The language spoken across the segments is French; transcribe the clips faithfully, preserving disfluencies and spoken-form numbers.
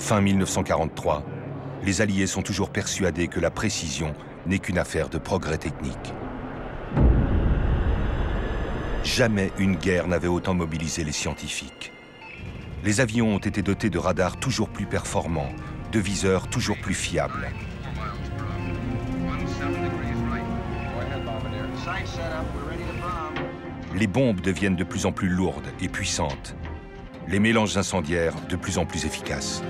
Fin mille neuf cent quarante-trois, les Alliés sont toujours persuadés que la précision n'est qu'une affaire de progrès technique. Jamais une guerre n'avait autant mobilisé les scientifiques. Les avions ont été dotés de radars toujours plus performants, de viseurs toujours plus fiables. Les bombes deviennent de plus en plus lourdes et puissantes. Les mélanges incendiaires de plus en plus efficaces.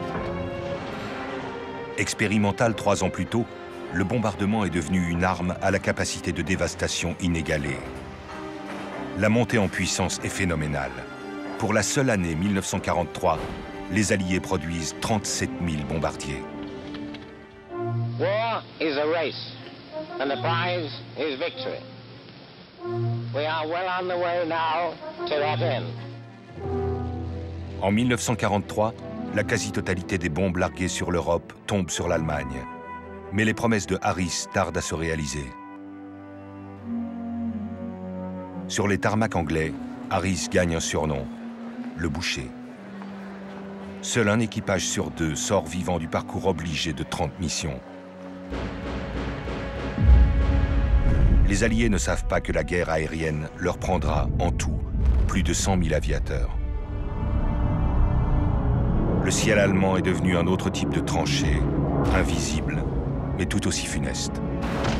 Expérimental trois ans plus tôt, le bombardement est devenu une arme à la capacité de dévastation inégalée. La montée en puissance est phénoménale. Pour la seule année mille neuf cent quarante-trois, les Alliés produisent trente-sept mille bombardiers. War is a race, and the prize is victory. We are well on the way now to that end. En mille neuf cent quarante-trois, la quasi-totalité des bombes larguées sur l'Europe tombe sur l'Allemagne. Mais les promesses de Harris tardent à se réaliser. Sur les tarmacs anglais, Harris gagne un surnom, le boucher. Seul un équipage sur deux sort vivant du parcours obligé de trente missions. Les Alliés ne savent pas que la guerre aérienne leur prendra, en tout, plus de cent mille aviateurs. Le ciel allemand est devenu un autre type de tranchée, invisible, mais tout aussi funeste.